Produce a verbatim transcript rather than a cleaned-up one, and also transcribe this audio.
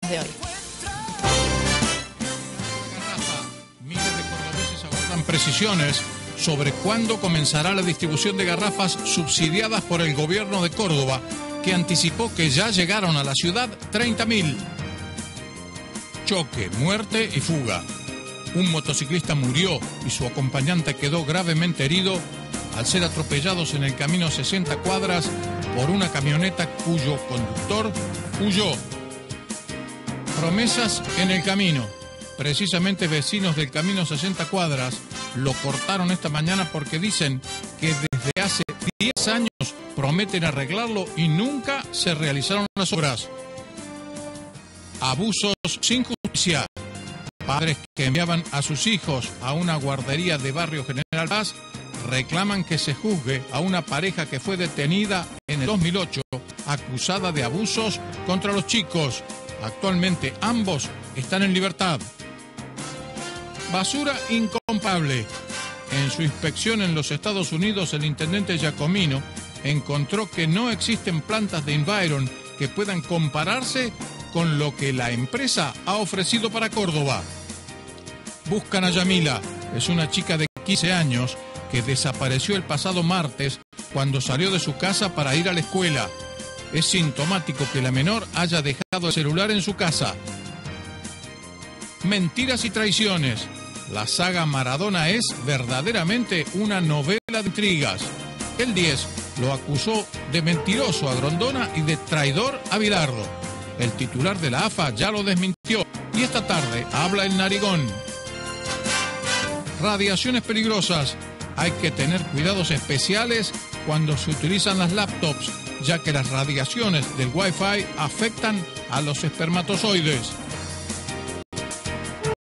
de hoy. Miles de cordobeses aguardan precisiones sobre cuándo comenzará la distribución de garrafas subsidiadas por el gobierno de Córdoba, que anticipó que ya llegaron a la ciudad treinta mil. Choque, muerte y fuga. Un motociclista murió y su acompañante quedó gravemente herido al ser atropellados en el camino sesenta cuadras por una camioneta cuyo conductor huyó. Promesas en el camino. Precisamente vecinos del camino sesenta cuadras lo cortaron esta mañana porque dicen que desde hace diez años prometen arreglarlo y nunca se realizaron las obras. Abusos sin justicia. Padres que enviaban a sus hijos a una guardería de Barrio General Paz reclaman que se juzgue a una pareja que fue detenida en el dos mil ocho acusada de abusos contra los chicos. Actualmente ambos están en libertad. Basura incomparable. En su inspección en los Estados Unidos, el intendente Giacomino encontró que no existen plantas de Environ que puedan compararse con lo que la empresa ha ofrecido para Córdoba. Buscan a Yamila. Es una chica de quince años que desapareció el pasado martes cuando salió de su casa para ir a la escuela. Es sintomático que la menor haya dejado el celular en su casa. Mentiras y traiciones. La saga Maradona es verdaderamente una novela de intrigas. El diez lo acusó de mentiroso a Grondona y de traidor a Bilardo. El titular de la A F A ya lo desmintió y esta tarde habla el Narigón. Radiaciones peligrosas. Hay que tener cuidados especiales cuando se utilizan las laptops, ya que las radiaciones del Wi-Fi afectan a los espermatozoides.